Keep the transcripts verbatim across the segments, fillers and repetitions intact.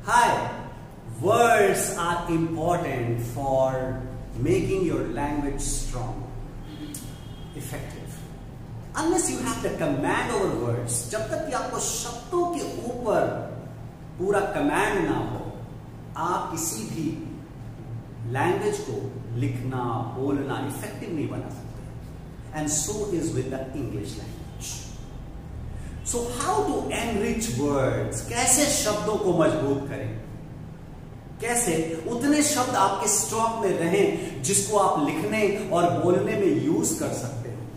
Hi, words are important for making your language strong, effective. Unless you have the command over words, जब तक कि आपको शब्दों के ऊपर पूरा कमांड ना हो, आप किसी भी लैंग्वेज को लिखना, बोलना इफेक्टिव नहीं बना सकते. And so is with the English language. So how to enrich words? कैसे शब्दों को मजबूत करें? कैसे उतने शब्द आपके स्टॉक में रहें जिसको आप लिखने और बोलने में यूज कर सकते हो?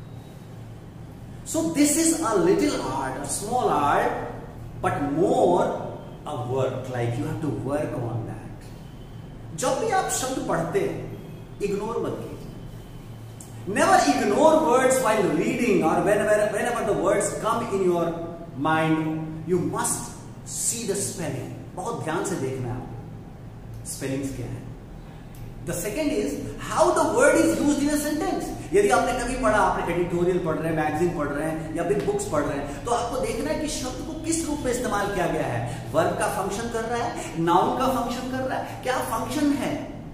So this is a little art, a small art, but more a work. Like you have to work on that. जब भी आप शब्द पढ़ते हैं, इग्नोर मत कीजिए. Never ignore words while reading or whenever, whenever the words come in your mind, you must see the spelling. बहुत ध्यान से देखना है आपको spellings क्या है. The second is how the word is used in a sentence. यदि आपने कभी पढ़ा, आपने एडिटोरियल पढ़ रहे हैं, मैगजीन पढ़ रहे हैं या बिग बुक्स पढ़ रहे हैं, तो आपको देखना है कि शब्द को किस रूप में इस्तेमाल किया गया है. वर्ब का फंक्शन कर रहा है, नाउन का फंक्शन कर रहा है, क्या फंक्शन है,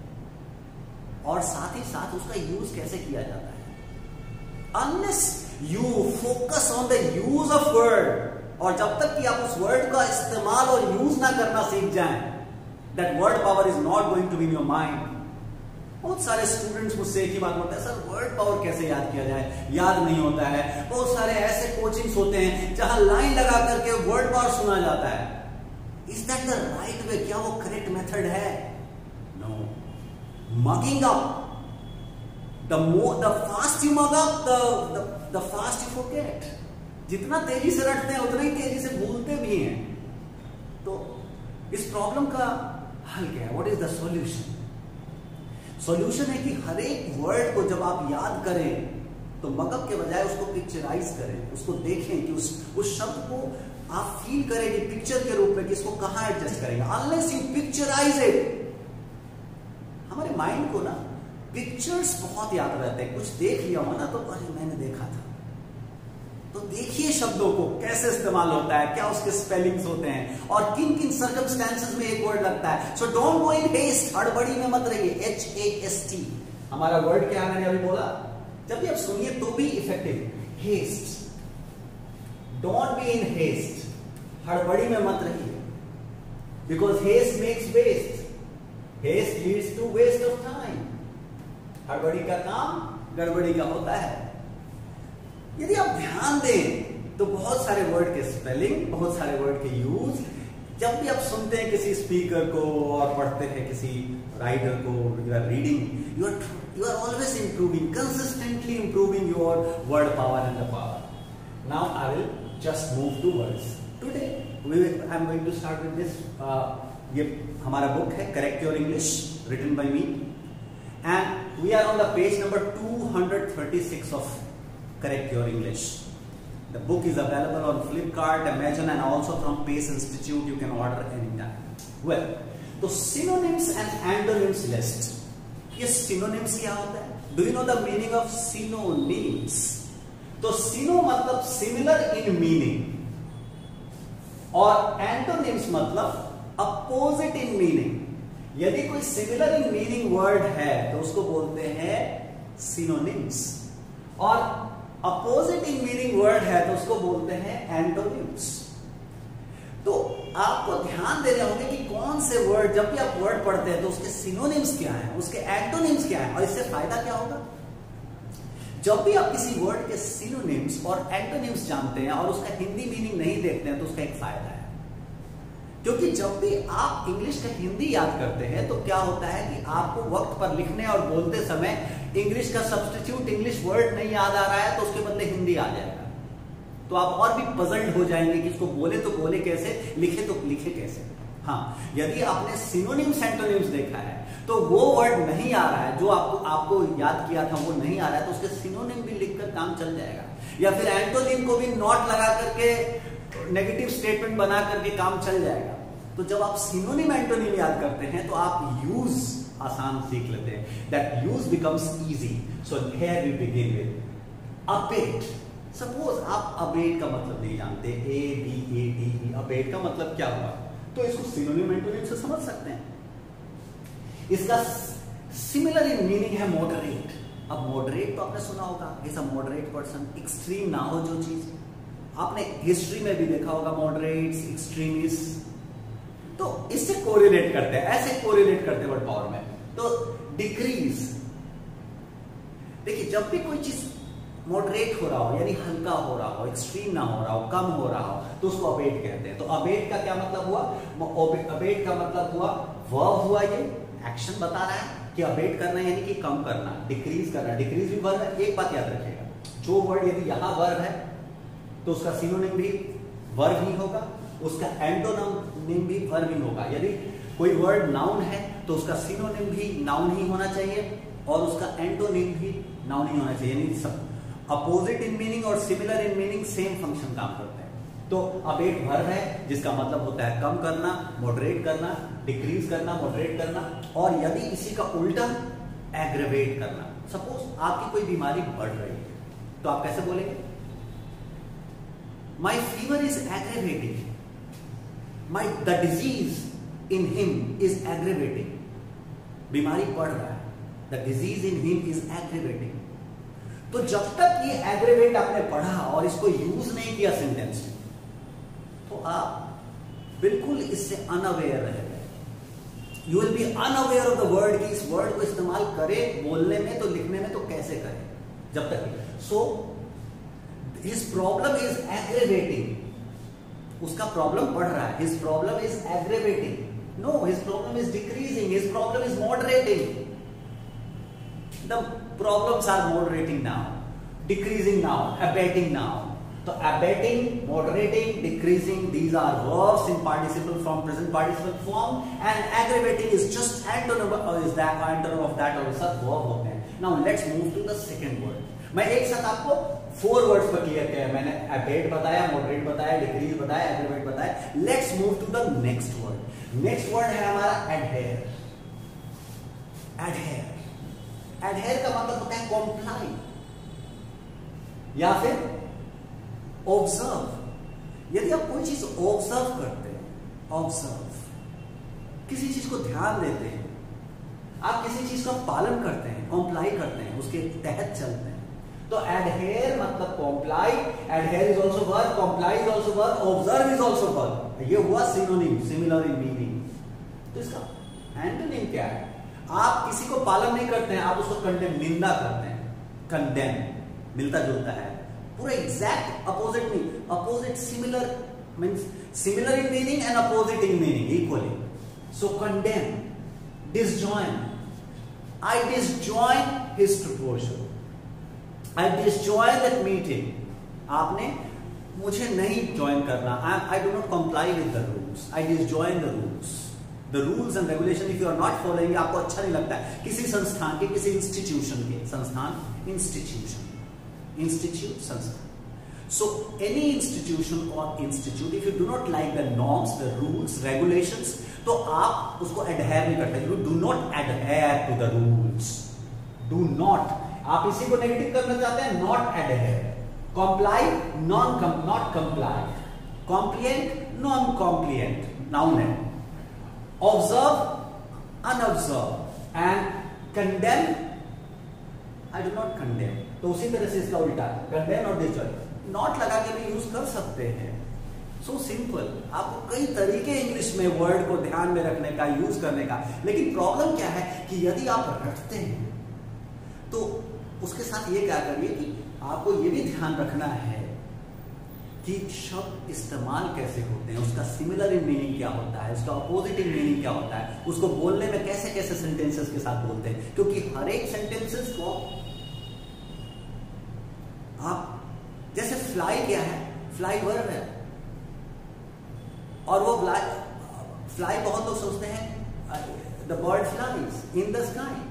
और साथ ही साथ उसका यूज कैसे किया जाता है. Unless you focus on the use of word, और जब तक कि आप उस वर्ड का इस्तेमाल और यूज ना करना सीख जाएं, that word power is not going to be in your mind. बहुत सारे स्टूडेंट्स मुझसे एक ही बात बोलते हैं, सर वर्ड पावर कैसे याद किया जाए, याद नहीं होता है. बहुत सारे ऐसे कोचिंग्स होते हैं जहां लाइन लगा करके वर्ड पावर सुना जाता है. Is that the right way? क्या वो करेक्ट मेथड है? No. Mugging up, the more the fast you mug up, the the fast you forget. जितना तेजी से रटते हैं उतना ही तेजी से भूलते भी हैं. तो इस प्रॉब्लम का हल क्या है? What is the solution? Solution है कि हर एक वर्ड को जब आप याद करें तो मगअप के बजाय उसको पिक्चराइज करें, उसको देखें कि उस उस शब्द को आप फील करें कि पिक्चर के रूप में कि इसको कहां एडजस्ट करेंगे. अनलेस यू पिक्चराइज इट, हमारे माइंड को ना पिक्चर्स बहुत याद रहते हैं. कुछ देख लिया हो ना तो अरे मैंने देखा था. तो देखिए शब्दों को कैसे इस्तेमाल होता है, क्या उसके स्पेलिंग्स होते हैं और किन किन सर्कमस्टेंसेस में एक वर्ड लगता है. So don't go in haste, हड़बड़ी में मत रहिए. एच ए एस टी हमारा वर्ड क्या है, मैंने अभी बोला. जब भी आप सुनिए तो भी effective. Haste, don't be in haste, हड़बड़ी में मत रहिए. Because haste makes waste, haste leads to waste of time. हड़बड़ी का काम गड़बड़ी का होता है. यदि आप ध्यान दें तो बहुत सारे वर्ड के स्पेलिंग, बहुत सारे वर्ड के यूज, जब भी आप सुनते हैं किसी स्पीकर को और पढ़ते हैं किसी राइटर को, you are reading, you are you are always improving, consistently improving your word power and the power. Now I will just move to words. Today I am going to start with this. ये हमारा book है correct your English, written by me, and we are on the page number two thirty six of Correct Your English. The book is available on Flipkart, Amazon, and also from Pace Institute. You can order anytime. Well, तो synonyms and antonyms list. ये synonyms क्या होता है? Do you know the meaning of synonyms? तो syno मतलब similar in meaning, और antonyms मतलब opposite in meaning. यदि कोई similar in meaning word है तो उसको बोलते हैं synonyms, और अपोजिट इन मीनिंग वर्ड है तो उसको बोलते हैं एंटोनिम्स. तो आपको ध्यान देने होंगे कि कौन से वर्ड, जब भी आप वर्ड पढ़ते हैं तो उसके सिनोनिम्स क्या हैं, उसके एंटोनिम्स क्या हैं, और इससे फायदा क्या होगा. जब भी आप किसी वर्ड के सिनोनिम्स और एंटोनिम्स जानते हैं और उसका हिंदी मीनिंग नहीं देखते हैं तो उसका एक फायदा है. क्योंकि जब भी आप इंग्लिश का हिंदी याद करते हैं तो क्या होता है कि आपको वक्त पर लिखने और बोलते समय इंग्लिश का सब्स्टिट्यूट इंग्लिश वर्ड नहीं याद आ रहा है तो उसके बदले हिंदी आ जाएगा. तो आप और भी पजल्ड हो जाएंगे कि इसको बोले तो बोले कैसे, लिखे तो लिखे कैसे. हाँ, यदि आपने सिनोनिम्स एंटोनिम्स देखा है तो वो वर्ड नहीं आ रहा है जो आपको आपको याद किया था वो नहीं आ रहा है तो उसके सिनोनिम भी लिखकर काम चल जाएगा. या फिर एंटोनिम को भी नॉट लगा करके नेगेटिव स्टेटमेंट बना करके काम चल जाएगा. तो जब आप सिनोनिम एंटोनिम याद करते हैं तो आप यूज आसान सीख लेते हैं. That use becomes easy. So here we begin with abate. Suppose आप अबेट का मतलब नहीं जानते, A B A D E, abate का मतलब क्या हुआ? तो इसको सिनोनिम एंटोनिम से समझ सकते हैं। इसका सिमिलर इन मीनिंग है मॉडरेट। अब मॉडरेट तो आपने सुना होगा, is a moderate person, extreme ना हो जो चीज। आपने हिस्ट्री में भी देखा होगा मॉडरेट्स, एक्सट्रीमिस्ट, तो इससे कोरिलेट करते हैं, ऐसे कोरिलेट करते हैं वर्ड पावर में। तो डिक्रीज, देखिए जब भी कोई चीज मॉडरेट हो रहा हो यानी हल्का हो रहा हो, एक्सट्रीम ना हो रहा हो, कम हो रहा हो, तो उसको अबेट कहते हैं। तो अबेट का क्या मतलब हुआ? अबेट का मतलब हुआ वर्ब हुआ, ये एक्शन बता रहा है कि अबेट करना यानी कि कम करना, डिक्रीज करना। डिक्रीज भी वर्ब है। एक बात याद रखिएगा, जो वर्ड यदि यहां वर्ब है तो उसका सिनोनिम भी वर्ब ही होगा, उसका एंटोनिम भी वर्ब ही होगा। यदि कोई वर्ड नाउन है तो उसका सिनोनिम भी नाउन ही होना चाहिए और उसका एंटोनिम भी नाउन ही होना चाहिए। यानी सब अपोजिट इन मीनिंग और similar in meaning same function काम करते हैं। तो अबेट वर्ब है जिसका मतलब होता है कम करना, मॉडरेट करना, डिक्रीज करना, मॉडरेट करना। और यदि इसी का उल्टा एग्रेवेट करना, सपोज आपकी कोई बीमारी बढ़ रही है तो आप कैसे बोलेंगे? My fever is aggravating. My the disease in him is aggravating. बीमारी बढ़ रहा है, the disease in him is aggravating. तो जब तक ये एग्रेवेट आपने पढ़ा और इसको यूज नहीं किया सेंटेंस में, तो आप बिल्कुल इससे अनअवेयर रह गए। You will be unaware of the word कि इस वर्ड को इस्तेमाल करें बोलने में तो लिखने में तो कैसे करें जब तक। So His problem is aggravating. उसका प्रॉब्लम बढ़ रहा है. His problem is aggravating. No, his problem is decreasing. His problem is moderating. The problems are moderating now, decreasing now, abating now. So abating, moderating, decreasing, these are verbs in participle form, present participle form, and aggravating is just antonym or is that antonym of that और सब verb होते हैं. Now let's move to the second word. मैं एक साथ आपको four words पर clear किया। मैंने अबेट बताया, मॉडरेट बताया, डिक्रीज बताया, एग्रीवेट बताया। Let's move to the next word. Next word है हमारा एडहेयर। एडहेयर एडहेयर का मतलब होता है कॉम्प्लाई या फिर ऑब्जर्व। यदि आप कोई चीज ऑब्जर्व करते हैं, ऑब्जर्व किसी चीज को ध्यान देते हैं, आप किसी चीज का पालन करते हैं, कॉम्प्लाई करते हैं, उसके तहत चलते हैं, तो एडहेयर मतलब comply. Adhere is also verb, comply is also verb, observe is also verb. ये हुआ सिनोनिम, सिमिलर इन मीनिंग। तो इसका एंटोनिम क्या है? आप किसी को पालन नहीं करते हैं, आप उसको कंडेम, निंदा करते हैं। कंडेम मिलता जुलता है, पूरा एग्जैक्ट अपोजिट नहीं, opposite similar means similar in meaning and opposite in meaning equally. So condemn, disjoin, I disjoin his proposal, I disjoin that meeting. आपने मुझे नहीं ज्वाइन करना, I, I do not comply with the rules. I disjoin the rules. The rules and regulation if you are not following, आपको अच्छा नहीं लगता है किसी संस्थान के, किसी इंस्टीट्यूशन के, संस्थान इंस्टीट्यूशन, इंस्टीट्यूट संस्थान। So any institution or institute, if you do not like the norms, the rules, regulations, तो आप उसको adhere नहीं करते। You do not adhere to the rules. Do not. आप इसी को नेगेटिव करना चाहते हैं, not adhere. Comply, non not comply. Compliant, non compliant, noun है। Observe, unobserve. And condemn, I do not condemn. तो उसी तरह से इसका उल्टा कंडेम और डिसजॉइन नॉट लगा के भी यूज कर सकते हैं। So simple. आपको कई तरीके इंग्लिश में वर्ड को ध्यान में रखने का, यूज करने का। लेकिन प्रॉब्लम क्या है कि यदि आप रखते हैं तो उसके साथ ये क्या करिए कि आपको ये भी ध्यान रखना है कि शब्द इस्तेमाल कैसे होते हैं, उसका सिमिलर इन मीनिंग क्या होता है, उसका अपोजिट इन मीनिंग क्या होता है, उसको बोलने में कैसे कैसे सेंटेंसेस के साथ बोलते हैं। क्योंकि हर एक सेंटेंसेस को आप, जैसे फ्लाई क्या है, फ्लाई वर्ब है और वो फ्लाई फ्लाई बहुत लोग सोचते हैं the bird flies in the sky,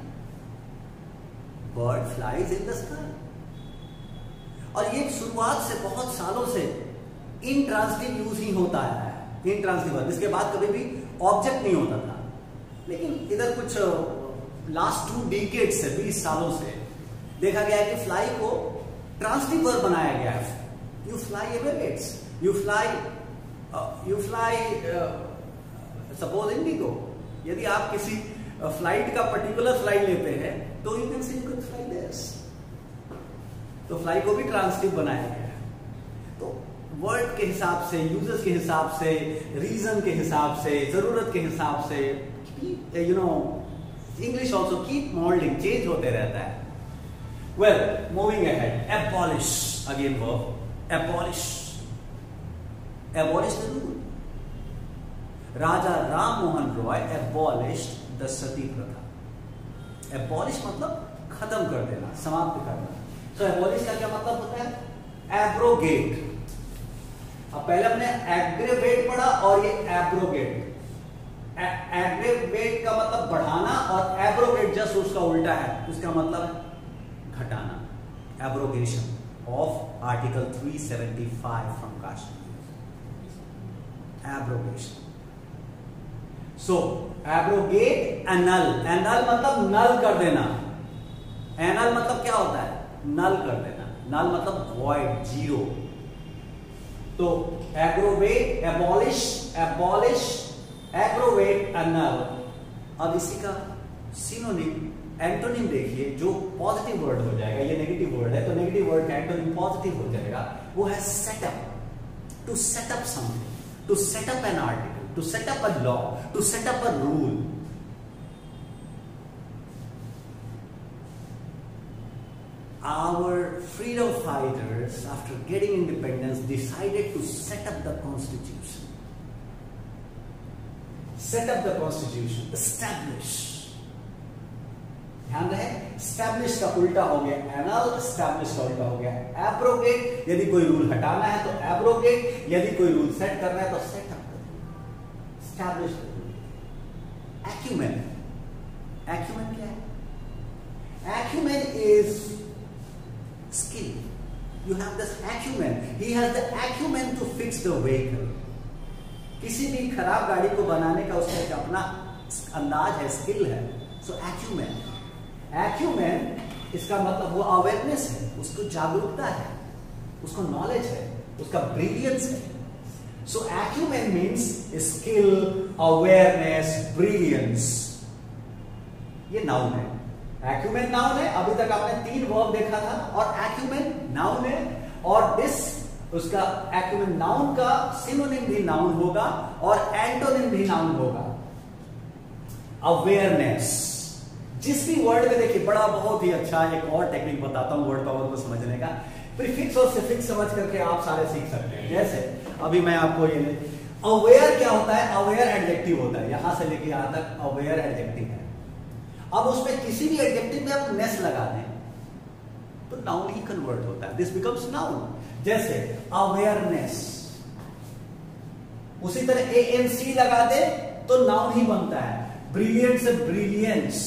bird flies in the sky. और ये शुरुआत से बहुत सालों से इंट्रांसिटिव यूज ही होता है, इंट्रांसिटिव वर्ब। इसके बाद कभी भी ऑब्जेक्ट नहीं होता था। लेकिन इधर कुछ लास्ट टू डिकेड से, बीस सालों से देखा गया है कि फ्लाई को ट्रांसिटिव वर्ब बनाया गया है। You fly Emirates, you fly, you fly suppose IndiGo, यदि आप किसी फ्लाइट का पर्टिकुलर फ्लाइट लेते हैं तो you can say you can fly this, तो फ्लाई को भी ट्रांसक्रिप्ट बनाया गया है। तो वर्ड के हिसाब से, यूजर्स के हिसाब से, रीजन के हिसाब से, जरूरत के हिसाब से, you know English also keep moulding, change होते रहता है। Well, moving ahead, abolish, again verb, abolish, abolish the rule. Raja Ram Mohan Roy abolished the sati प्रथा। एबॉलिश मतलब खत्म कर देना, समाप्त करना। तो एबॉलिश का क्या मतलब होता है? एब्रोगेट। अब पहले हमने एग्रेवेट पढ़ा और ये एब्रोगेट। एग्रेवेट का मतलब बढ़ाना और एब्रोगेट जस्ट उसका उल्टा है, उसका मतलब है घटाना। Abrogation of article three seventy five from Kashmir, abrogation. So abrogate annul, annul मतलब नल कर देना। एनल मतलब क्या होता है? नल कर देना। नल मतलब वॉइड, जीरो। तो aggravate, abolish, abolish, aggravate, annul. अब इसी का सिनोनिम, एंटोनिम देखिए, जो पॉजिटिव वर्ड हो जाएगा, ये नेगेटिव वर्ड है तो नेगेटिव वर्ड का एंटोनिम पॉजिटिव हो जाएगा, वो है set up. To set up something, to set up an article, to set up a law, to set up a rule. Our freedom fighters, after getting independence, decided to set up the constitution. Set up the constitution, establish. ध्यान रहे, establish का उल्टा हो गया annul, establish का उल्टा हो गया abrogate। यदि कोई रूल हटाना है तो abrogate, यदि कोई रूल सेट करना है तो set up कर दो, establish कर दो। acumen, acumen क्या है? acumen is skill. You have this acumen. He has the acumen to fix the vehicle. किसी भी खराब गाड़ी को बनाने का उसका एक अपना अंदाज है, स्किल है। सो acumen, acumen इसका मतलब वो अवेयरनेस है, उसको जागरूकता है, उसको नॉलेज है, उसका ब्रिलियंस है। So acumen means skill, awareness, brilliance। ये नाउन है। एक्यूमेन नाउन है। अभी तक आपने तीन वर्ब देखा था और एक्यूमेन नाउन है, और दिस उसका एक्यूमेन नाउन का सिनोनिम भी नाउन होगा और एंटोनिम भी नाउन होगा। अवेयरनेस, जिस भी वर्ड में देखिए, बड़ा बहुत ही अच्छा एक और टेक्निक बताता हूं वर्ड पावर को समझने का। प्रीफिक्स और सफिक्स समझ करके आप सारे सीख सकते हैं। जैसे अभी मैं आपको ये, अवेयर क्या होता है? अवेयर एडजेक्टिव होता है, यहां से लेके यहां तक अवेयर एडजेक्टिव है। अब उसमें किसी भी एडजेक्टिव में आप नेस लगा दें तो नाउन ही कन्वर्ट होता है, दिस बिकम्स नाउन। जैसे अवेयरनेस, उसी तरह ए एन सी लगा दे तो नाउन ही बनता है। ब्रिलियंट से ब्रिलियंस।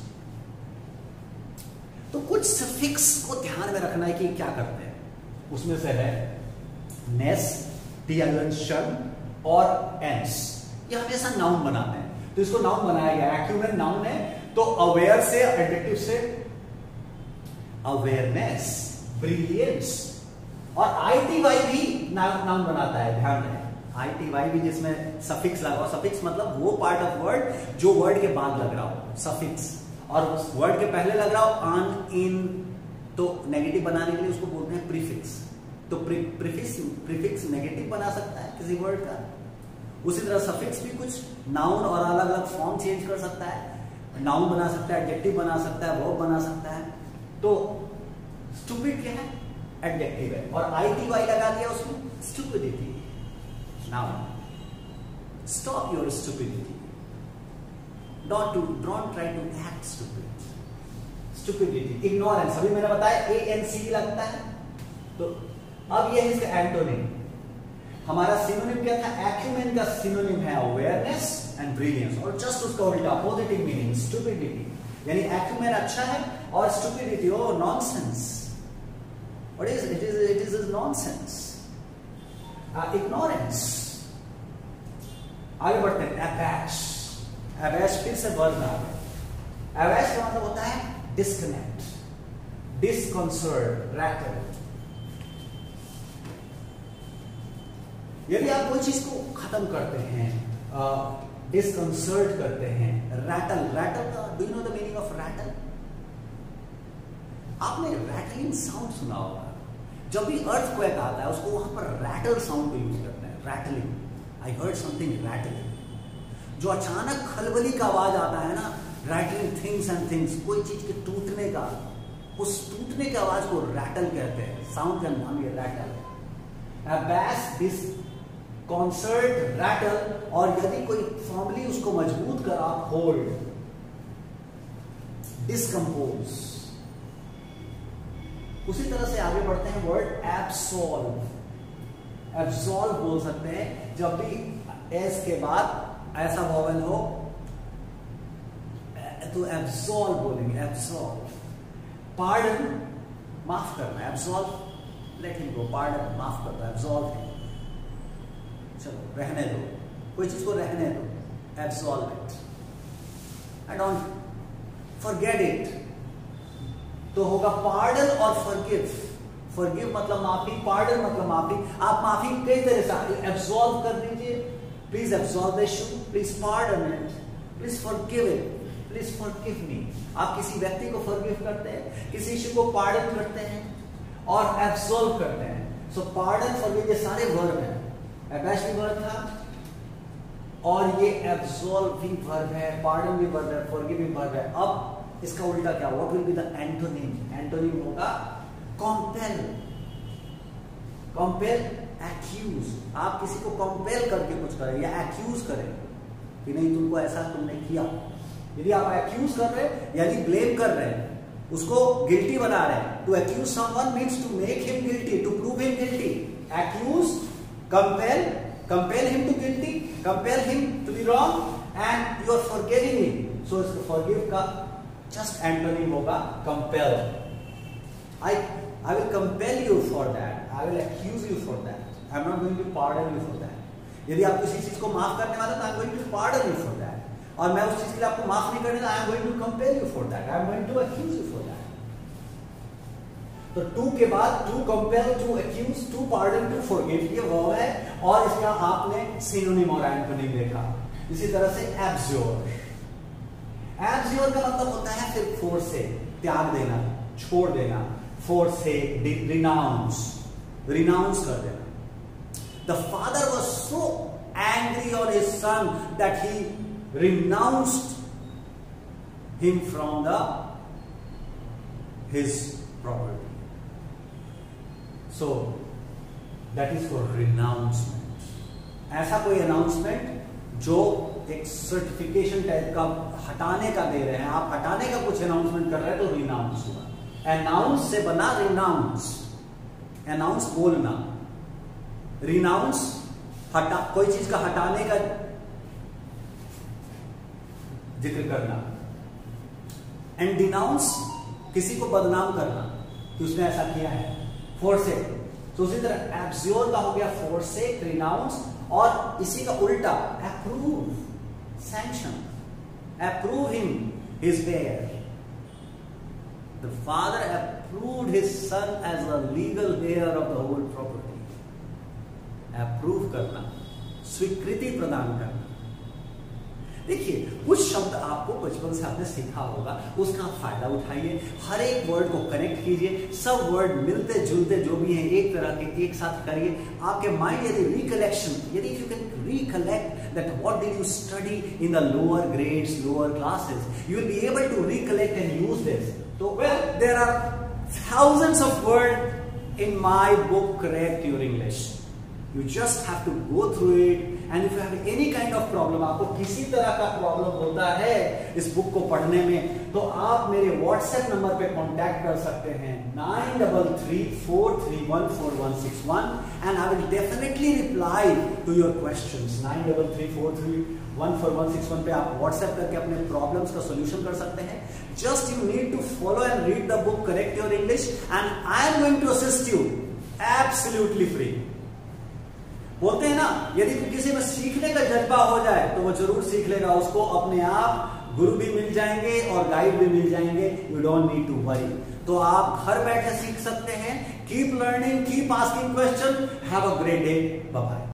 तो कुछ सफिक्स को ध्यान में रखना है कि क्या करते हैं। उसमें से है नेस, शन और एंस, ये हमेशा नाउन बनाते हैं, तो इसको नाउन बनाया गया। एक्यूमेन नाउन है, तो अवेयर से, एडजेक्टिव से अवेयरनेस, ब्रिलियंस, और आईटीवाई भी नाउन बनाता है। ध्यान रहे, आईटीवाई भी जिसमें सफिक्स लगा हो। सफिक्स मतलब वो पार्ट ऑफ वर्ड जो वर्ड के बाद लग रहा हो, सफिक्स। और वर्ड के पहले लग रहा हो ऑन, इन, तो नेगेटिव बनाने के लिए उसको बोलते हैं प्रीफिक्स। तो प्रीफिक्स प्रीफिक्स नेगेटिव बना सकता है किसी वर्ड का। उसी तरह सफिक्स भी कुछ नाउन और अलग अलग फॉर्म चेंज कर सकता है, नाउन बना सकता है, एडजेक्टिव बना सकता है, वर्ब बना सकता है। तो स्टूपिड क्या है? एडजेक्टिव है, और आईटीवाई लगा दिया उसमें, stupidity noun. Stop your stupidity, don't to don't try to act stupid. Stupidity, ignorance, अभी मैंने बताया ए एन सी लगता है। तो अब ये है इसका एंटोनिम। हमारा सिनोनिम क्या था? एक्यूमेन का सिनोनिम है अवेयरनेस एंड ब्रिलियंस, और जस्ट उसका उल्टा पॉजिटिव मीनिंग स्टूपिडिटी। यानी एक्यूमेन अच्छा है और स्टूपिडिटी ओ nonsense. What is it? Is it is nonsense. Ignorance. आगे बढ़ते हैं, अबैश। अबैश फिर से वर्ड आ गया। अबैश का मतलब होता है डिस्कनेक्ट, डिस्कंसर्ट, रैटल। यदि आप कोई चीज को खत्म करते हैं, डिस्कंसर्ट करते हैं। रैटल, रैटल का do you know the meaning of rattle? आपने रैटलिंग साउंड सुना होगा। जब भी अर्थक्वेक आता है उसको वहां पर रैटल साउंड को यूज करते हैं, rattling. I heard something rattling. जो अचानक खलबली का आवाज आता है ना, रैटलिंग थिंग्स एंड थिंग्स, कोई चीज के टूटने का, उस टूटने की आवाज को रैटल कहते हैं। साउंड का नाम ये रैटल है। बैस, डिस कॉन्सर्ट, रैटल, और यदि कोई फॉर्मली उसको मजबूत करा, होल्ड, डिस्कम्पोज। उसी तरह से आगे बढ़ते हैं, वर्ड एब्सॉल्व। एब्सॉल्व बोल सकते हैं जब भी एस के बाद ऐसा वॉवेल हो तो एब्सॉल्व बोलेंगे, एब्सॉल्व। पार्डन, माफ करना, absolve, let him go, pardon, माफ करना, एब्सॉल्व है, चलो रहने दो, कोई चीज को रहने दो, absolve it, I don't forget it. तो होगा पार्डन और फॉरगिव। फॉरगिव मतलब माफी, पार्डन मतलब माफी। आप माफी कई तरह से एब्सॉल्व कर दीजिए, please absolve the issue, please pardon it, please forgive it, please forgive me. आप किसी व्यक्ति को फॉरगिव करते हैं, किसी इशू को पार्डन करते हैं और एब्सॉल्व करते हैं। सो पार्डन, फॉरगिव, ये सारे वर्ब हैं। अबैश भी वर्ब था और ये एब्सॉल्व भी वर्ब है, पार्डन भी वर्ब है, फॉरगिव भी वर्ब है। अब इसका उल्टा क्या, what will be the antonym? Antonym होगा कंपेल। Compel, accuse. आप किसी को कंपेल करके कुछ करें या एक्यूज करें कि नहीं तुमको ऐसा तुमने किया। यदि आप एक्यूज कर रहे हैं, यदि ब्लेम कर रहे हैं, उसको गिल्टी बना रहे हैं, to accuse someone means to make him guilty, to prove him guilty. Accuse, compel, compel him to guilty, compel him to be wrong and you are forgiving him. So इसको forgive का just antonym होगा compel. I I will compel you for that, I will accuse you for that, I am not going to pardon you for that. यदि आप किसी चीज को माफ करने वाले तो I am going to pardon you for that, और मैं उस चीज के लिए आपको माफ नहीं करने, I am going to compel you for that, I am going to accuse you for that. तो टू के बाद to compel, to accuse, to pardon, to forgive, ये वर्ब है और इसका आपने सिनोनिम और एंटोनिम देखा। इसी तरह से एब्स्योर। एब्स्योर का मतलब होता है फिर फोर्स से, त्याग देना, छोड़ देना, फोर्स से, रिनाउंस, रिनाउंस कर देना। The father was so angry on his son that he renounced him from the his property. So that is for renouncement. ऐसा कोई अनाउंसमेंट जो एक सर्टिफिकेशन टाइप का हटाने का दे रहे हैं, आप हटाने का कुछ अनाउंसमेंट कर रहे हैं तो रिनाउंस हुआ। अनाउंस से बना रिनाउंस। अनाउंस बोलना, रिनाउंस हटा, कोई चीज का हटाने का जिक्र करना, एंड डिनाउंस किसी को बदनाम करना कि उसने ऐसा किया है, फोरसेक। तो उसी तरह एब्स्योर का हो गया फोरसेक, रिनाउंस, और इसी का उल्टा approve, sanction, approve him his heir. The father approved his son as a legal heir of the whole property. Approve करना, स्वीकृति प्रदान करना। देखिए कुछ शब्द आपको बचपन से आपने सीखा होगा, उसका आप फायदा उठाइए, हर एक वर्ड को कनेक्ट कीजिए, सब वर्ड मिलते जुलते जो भी हैं एक तरह के एक साथ करिए। आपके माइंड यदि रिकलेक्शन, यदि if you can recollect that what did you study in the lower grades, lower classes, you will be able to recollect and use this. तो well there are thousands of word in my book correct your English. You just have to go through it, and if you have any kind of problem, आपको किसी तरह का problem होता है इस book को पढ़ने में, तो आप मेरे व्हाट्सएप नंबर पे कांटेक्ट कर सकते हैं nine double three four three one four one six one, and I will definitely reply to your questions. Nine double three four three one four one six one पे आप WhatsApp करके अपने problems का solution कर सकते हैं। Just you need to follow and read the book correct your English, and I am going to assist you absolutely free. बोलते हैं ना, यदि किसी में सीखने का जज्बा हो जाए तो वो जरूर सीख लेगा, उसको अपने आप गुरु भी मिल जाएंगे और गाइड भी मिल जाएंगे। You don't need to worry. तो आप घर बैठे सीख सकते हैं। Keep learning, keep asking question. Have a great day, bye bye.